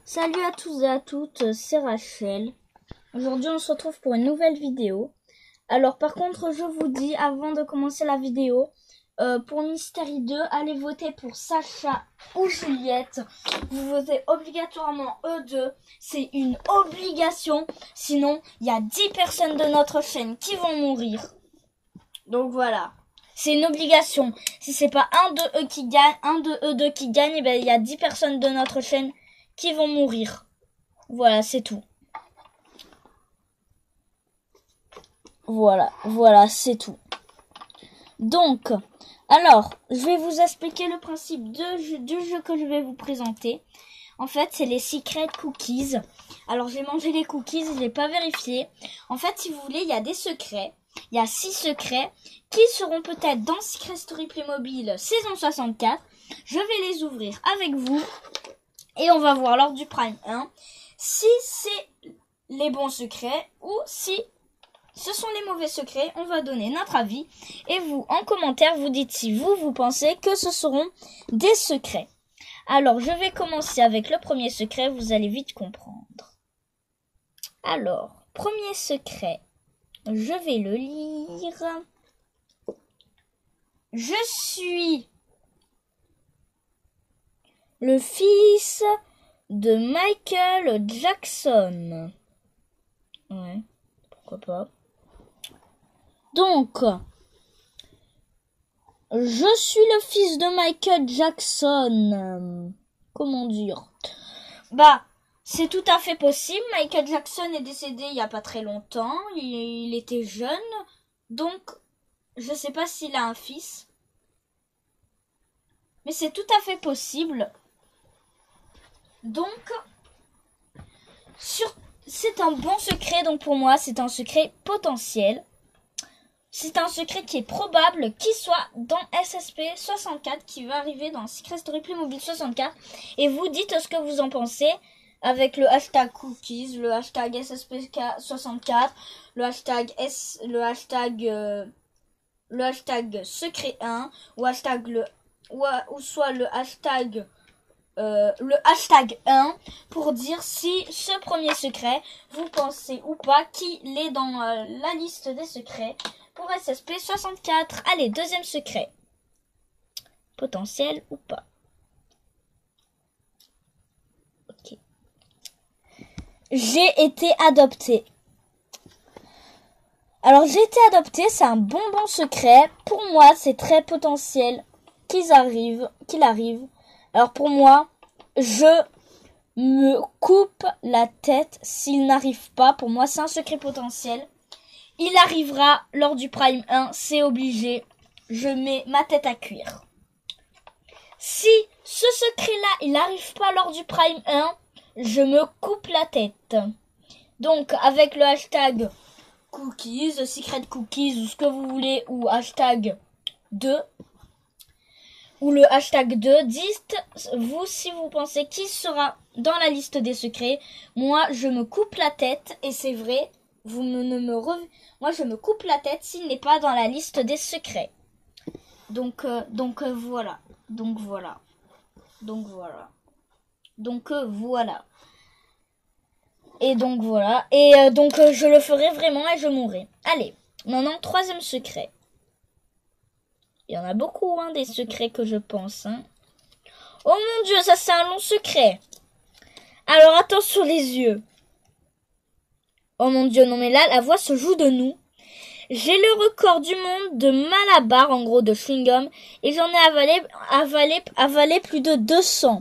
Salut à tous et à toutes, c'est Rachel. Aujourd'hui on se retrouve pour une nouvelle vidéo. Alors par contre je vous dis avant de commencer la vidéo, pour Mystery 2, allez voter pour Sacha ou Juliette. Vous votez obligatoirement eux deux, c'est une obligation. Sinon il y a 10 personnes de notre chaîne qui vont mourir. Donc voilà. C'est une obligation. Si c'est pas un de eux qui gagne, un de eux deux qui gagne, ben il y a 10 personnes de notre chaîne qui vont mourir. Voilà, c'est tout. Voilà, c'est tout. Donc, alors, je vais vous expliquer le principe du jeu que je vais vous présenter. En fait, c'est les secret cookies. Alors, j'ai mangé les cookies, je l'ai pas vérifié. En fait, si vous voulez, il y a des secrets. Il y a 6 secrets qui seront peut-être dans Secret Story Playmobil saison 64. Je vais les ouvrir avec vous. Et on va voir lors du Prime 1 si c'est les bons secrets ou si ce sont les mauvais secrets. On va donner notre avis. Et vous, en commentaire, vous dites si vous pensez que ce seront des secrets. Alors, je vais commencer avec le premier secret. Vous allez vite comprendre. Alors, premier secret. Je vais le lire. Je suis le fils de Michael Jackson. Ouais, pourquoi pas. Donc, je suis le fils de Michael Jackson. Comment dire? Bah, c'est tout à fait possible. Michael Jackson est décédé il y a pas très longtemps. Il était jeune. Donc, je sais pas s'il a un fils. Mais c'est tout à fait possible. Donc, c'est un bon secret, donc pour moi, c'est un secret potentiel. C'est un secret qui est probable qu'il soit dans SSP 64, qui va arriver dans Secret Story Playmobil 64. Et vous dites ce que vous en pensez avec le hashtag cookies, le hashtag SSP 64, le hashtag secret 1, ou soit le hashtag 1 pour dire si ce premier secret, vous pensez ou pas qu'il est dans la liste des secrets pour SSP 64. Allez, deuxième secret. Potentiel ou pas. Ok. J'ai été adoptée. Alors, j'ai été adoptée, c'est un bon secret. Pour moi, c'est très potentiel qu'il arrive. Alors pour moi, je me coupe la tête s'il n'arrive pas. Pour moi, c'est un secret potentiel. Il arrivera lors du Prime 1, c'est obligé. Je mets ma tête à cuire. Si ce secret-là, il n'arrive pas lors du Prime 1, je me coupe la tête. Donc, avec le hashtag cookies, secret cookies, ou ce que vous voulez, ou hashtag 2, ou le hashtag 2, dites-vous si vous pensez qui sera dans la liste des secrets. Moi, je me coupe la tête, et c'est vrai, moi, je me coupe la tête s'il n'est pas dans la liste des secrets. Donc voilà. Et donc voilà. Et donc je le ferai vraiment et je mourrai. Allez, maintenant, troisième secret. Il y en a beaucoup, des secrets que je pense. Oh mon Dieu, ça c'est un long secret. Alors attention les yeux. Oh mon Dieu, non mais là, la voix se joue de nous. J'ai le record du monde de Malabar, en gros de chewing-gum, et j'en ai avalé plus de 200.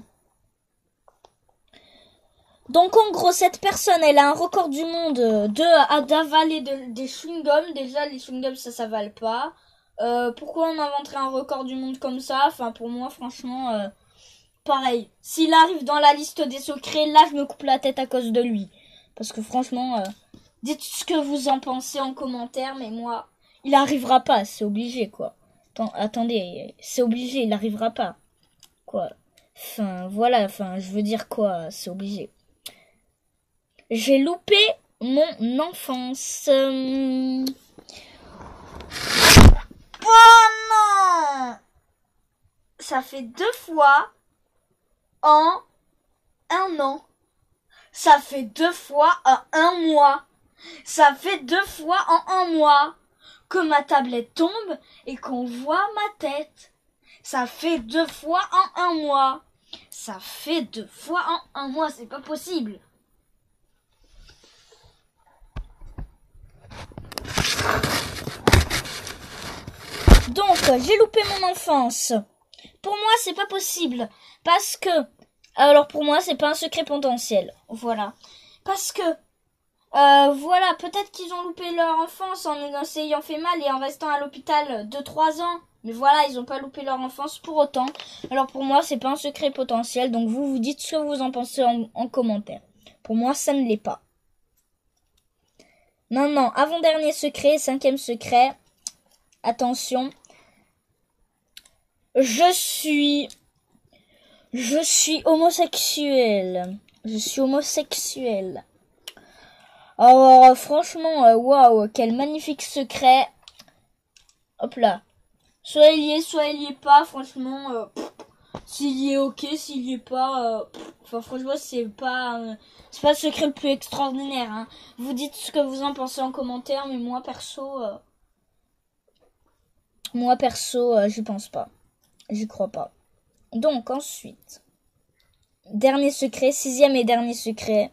Donc en gros, cette personne, elle a un record du monde d'avaler des chewing-gums. Déjà, les chewing-gums, ça s'avale pas. Pourquoi on inventerait un record du monde comme ça? Enfin, pour moi, franchement, pareil. S'il arrive dans la liste des secrets, là, je me coupe la tête à cause de lui. Parce que franchement, dites ce que vous en pensez en commentaire, mais moi, il arrivera pas, c'est obligé, quoi. Attendez, c'est obligé, il arrivera pas. Quoi? Enfin, voilà, je veux dire quoi, c'est obligé. J'ai loupé mon enfance. Oh non! Ça fait 2 fois en 1 an Ça fait 2 fois en un mois. Ça fait 2 fois en un mois que ma tablette tombe et qu'on voit ma tête. Ça fait 2 fois en un mois. Ça fait 2 fois en un mois, c'est pas possible. Donc, j'ai loupé mon enfance. Pour moi, c'est pas possible. Parce que... Alors, pour moi, c'est pas un secret potentiel. Voilà. Parce que... voilà, peut-être qu'ils ont loupé leur enfance en s'ayant fait mal et en restant à l'hôpital 2-3 ans. Mais voilà, ils ont pas loupé leur enfance pour autant. Alors pour moi, c'est pas un secret potentiel. Donc vous dites ce que vous en pensez en commentaire. Pour moi, ça ne l'est pas. Maintenant, avant-dernier secret, 5e secret. Attention. Je suis homosexuel. Je suis homosexuel. Alors, franchement, waouh, quel magnifique secret. Hop là. Soit il y est pas, franchement, s'il y est ok, s'il y est pas, enfin franchement c'est pas le secret le plus extraordinaire, hein. Vous dites ce que vous en pensez en commentaire, mais moi perso, j'y pense pas, j'y crois pas. Donc ensuite, dernier secret, 6e et dernier secret.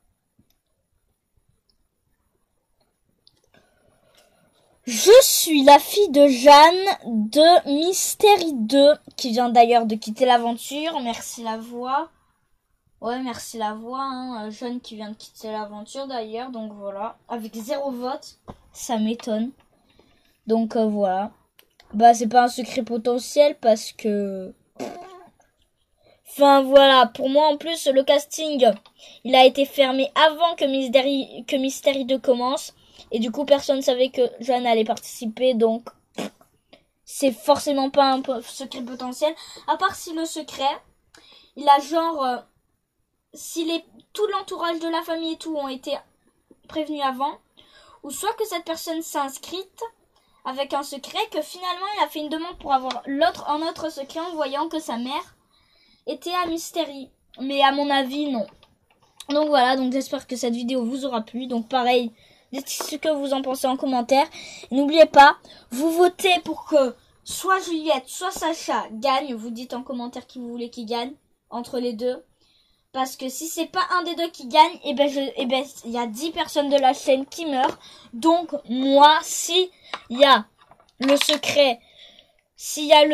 Je suis la fille de Jeanne de Mystery 2, qui vient d'ailleurs de quitter l'aventure. Merci la voix. Ouais, merci la voix, hein. Jeanne qui vient de quitter l'aventure d'ailleurs, donc voilà. Avec 0 vote, ça m'étonne. Donc voilà. Bah c'est pas un secret potentiel parce que... Enfin voilà, pour moi en plus le casting, il a été fermé avant que Mystery 2 commence. Et du coup, personne ne savait que Jeanne allait participer, donc c'est forcément pas un secret potentiel. À part si le secret, il a genre... si tout l'entourage de la famille et tout ont été prévenus avant, ou soit que cette personne s'est inscrite avec un secret, que finalement il a fait une demande pour avoir un autre secret en voyant que sa mère était à Mystery. Mais à mon avis, non. Donc voilà, donc j'espère que cette vidéo vous aura plu. Donc pareil... Dites ce que vous en pensez en commentaire. N'oubliez pas, vous votez pour que soit Juliette, soit Sacha gagne. Vous dites en commentaire qui vous voulez qui gagne entre les deux. Parce que si c'est pas un des deux qui gagne, il y a 10 personnes de la chaîne qui meurent. Donc moi, s'il y a le secret, s'il y a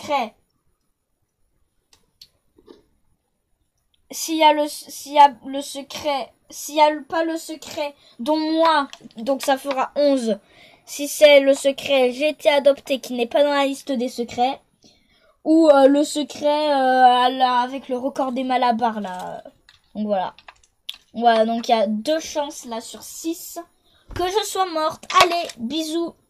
pas le secret, dont moi, donc ça fera 11. Si c'est le secret j'ai été adopté qui n'est pas dans la liste des secrets, ou le secret avec le record des Malabars là. Donc voilà. Voilà, donc il y a 2 chances là sur 6 que je sois morte. Allez, bisous.